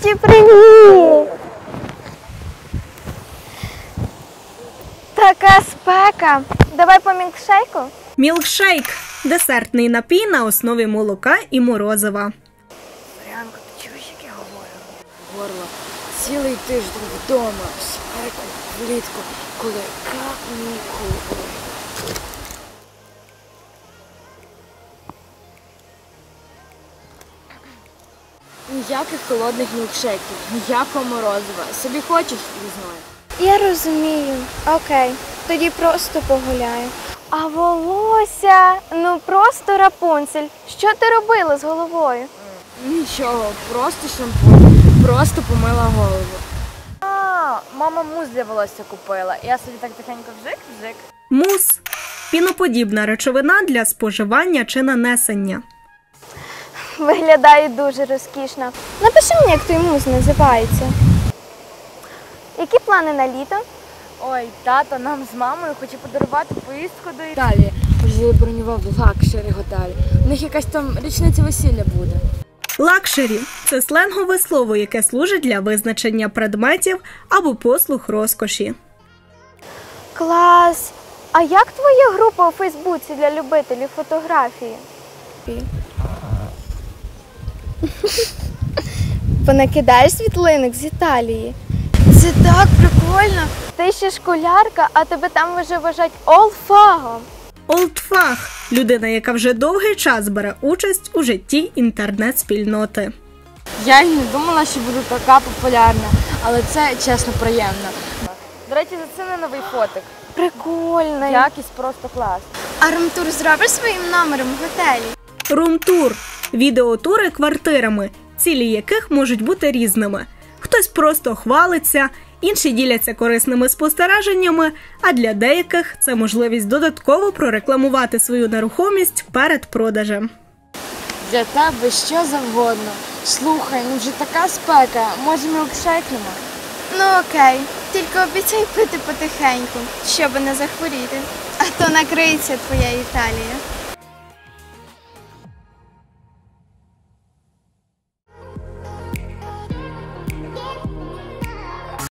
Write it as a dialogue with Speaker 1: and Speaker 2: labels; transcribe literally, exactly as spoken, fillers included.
Speaker 1: Каті, привіт! Така спека. Давай по мілкшейку?
Speaker 2: Мілкшейк – десертний напій на основі молока і морозива.
Speaker 1: Мар'янко, ти чуєш, як я говорю?
Speaker 3: Горло. Цілий тиждень вдома, в спеку, влітку, коли канікули. Ніяких холодних мілкшейків, ніякого морозива. Собі хочеш різною.
Speaker 1: Я розумію. Окей, тоді просто погуляю. А волосся, ну просто Рапунцель. Що ти робила з головою?
Speaker 3: Нічого, просто шампунь, просто помила голову.
Speaker 4: А, мама мус для волосся купила. Я собі так тихенько вжик-вжик.
Speaker 2: Мус – піноподібна речовина для споживання чи нанесення.
Speaker 1: Виглядає дуже розкішно. Напиши мені, як той мус називається. Які плани на літо?
Speaker 4: Ой, тато нам з мамою хоче подарувати поїздку до Італії.
Speaker 3: Італія вже забронював лакшері готелі. У них якась там річниця весілля буде.
Speaker 2: Лакшері – це сленгове слово, яке служить для визначення предметів або послуг розкоші.
Speaker 1: Клас! А як твоя група у Фейсбуці для любителів фотографії? Понакидаєш світлинок з Італії? Це так прикольно! Ти ще школярка, а тебе там вже вважають олдфагом.
Speaker 2: Олдфаг – людина, яка вже довгий час бере участь у житті інтернет-спільноти.
Speaker 3: Я й не думала, що буду така популярна, але це, чесно, приємно.
Speaker 4: До речі, заціни новий фотик.
Speaker 1: Прикольно.
Speaker 4: Якість просто клас.
Speaker 1: А румтур зробиш своїм номером в готелі?
Speaker 2: Румтур – відеотури квартирами, цілі яких можуть бути різними. Хтось просто хвалиться, інші діляться корисними спостереженнями, а для деяких це можливість додатково прорекламувати свою нерухомість перед продажем.
Speaker 3: Для тебе що завгодно. Слухай, ну вже така спека, може мілкшейкнемо?
Speaker 1: Ну окей, тільки обіцяй пити потихеньку, щоб не захворіти. А то накриється твоя Італія.